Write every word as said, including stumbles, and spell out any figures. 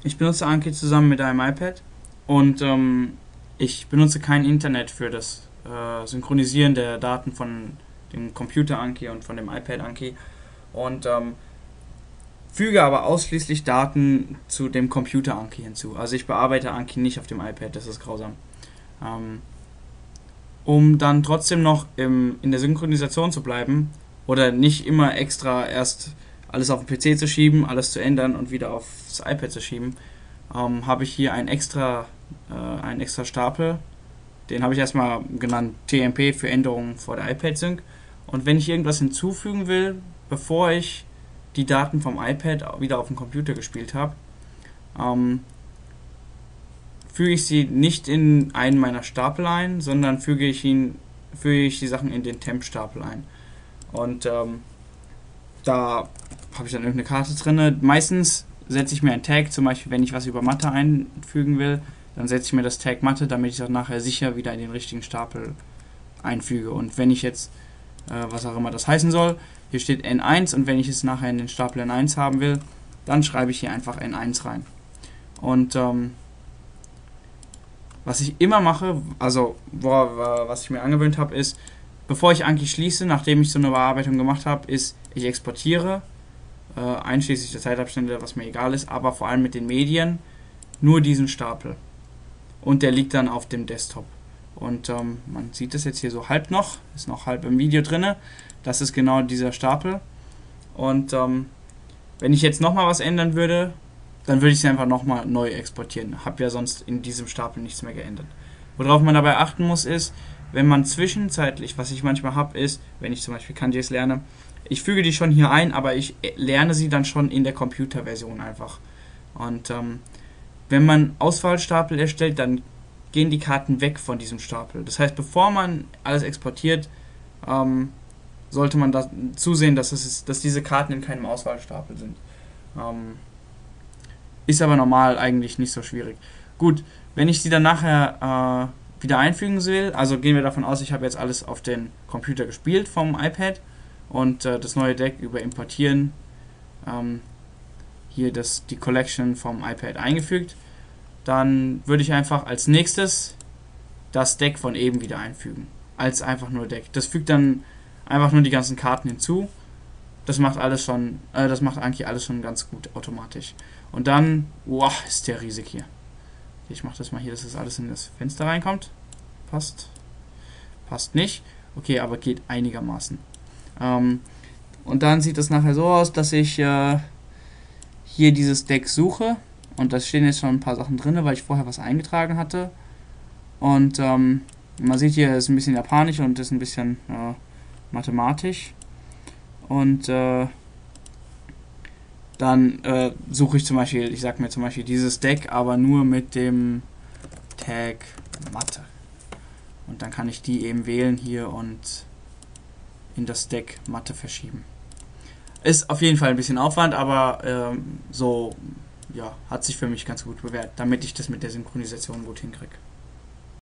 Ich benutze Anki zusammen mit einem iPad und ähm, ich benutze kein Internet für das äh, Synchronisieren der Daten von dem Computer Anki und von dem iPad Anki und ähm, füge aber ausschließlich Daten zu dem Computer Anki hinzu. Also ich bearbeite Anki nicht auf dem iPad, das ist grausam. Ähm, um dann trotzdem noch im, in der Synchronisation zu bleiben oder nicht immer extra erst alles auf den P C zu schieben, alles zu ändern und wieder aufs iPad zu schieben, ähm, habe ich hier einen extra, äh, einen extra Stapel. Den habe ich erstmal genannt T M P für Änderungen vor der iPad-Sync. Und wenn ich irgendwas hinzufügen will, bevor ich die Daten vom iPad wieder auf den Computer gespielt habe, ähm, füge ich sie nicht in einen meiner Stapel ein, sondern füge ich ihn, füge ich die Sachen in den Temp-Stapel ein. Und ähm, da habe ich dann irgendeine Karte drin. Meistens setze ich mir ein Tag, zum Beispiel wenn ich was über Mathe einfügen will, dann setze ich mir das Tag Mathe, damit ich das nachher sicher wieder in den richtigen Stapel einfüge. Und wenn ich jetzt, äh, was auch immer das heißen soll, hier steht N eins und wenn ich es nachher in den Stapel N eins haben will, dann schreibe ich hier einfach N eins rein. Und ähm, was ich immer mache, also wo, was ich mir angewöhnt habe, ist, bevor ich Anki schließe, nachdem ich so eine Bearbeitung gemacht habe, ist, ich exportiere, äh, einschließlich der Zeitabstände, was mir egal ist, aber vor allem mit den Medien, nur diesen Stapel. Und der liegt dann auf dem Desktop. Und ähm, man sieht das jetzt hier so halb noch, ist noch halb im Video drin. Das ist genau dieser Stapel. Und ähm, wenn ich jetzt nochmal was ändern würde, dann würde ich es einfach nochmal neu exportieren. Habe ja sonst in diesem Stapel nichts mehr geändert. Worauf man dabei achten muss, ist, wenn man zwischenzeitlich, was ich manchmal habe, ist, wenn ich zum Beispiel Kanjis lerne, ich füge die schon hier ein, aber ich lerne sie dann schon in der Computerversion einfach. Und ähm, wenn man Auswahlstapel erstellt, dann gehen die Karten weg von diesem Stapel. Das heißt, bevor man alles exportiert, ähm, sollte man da zusehen, dass, es ist, dass diese Karten in keinem Auswahlstapel sind. Ähm, ist aber normal eigentlich nicht so schwierig. Gut, wenn ich sie dann nachher äh, wieder einfügen will, also gehen wir davon aus, ich habe jetzt alles auf den Computer gespielt vom iPad und äh, das neue Deck über Importieren ähm, hier das, die Collection vom iPad eingefügt, dann würde ich einfach als nächstes das Deck von eben wieder einfügen. Als einfach nur Deck. Das fügt dann einfach nur die ganzen Karten hinzu. Das macht alles schon, äh, das macht eigentlich alles schon ganz gut automatisch. Und dann, wow, ist der riesig hier. Ich mache das mal hier, dass das alles in das Fenster reinkommt. Passt. Passt nicht. Okay, aber geht einigermaßen. Ähm, und dann sieht es nachher so aus, dass ich äh, hier dieses Deck suche. Und da stehen jetzt schon ein paar Sachen drin, weil ich vorher was eingetragen hatte. Und ähm, man sieht hier, es ist ein bisschen japanisch und ist ein bisschen äh, mathematisch. Und äh, dann äh, suche ich zum Beispiel, ich sage mir zum Beispiel dieses Deck, aber nur mit dem Tag Mathe. Und dann kann ich die eben wählen hier und in das Deck Mathe verschieben. Ist auf jeden Fall ein bisschen Aufwand, aber ähm, so ja, hat sich für mich ganz gut bewährt, damit ich das mit der Synchronisation gut hinkriege.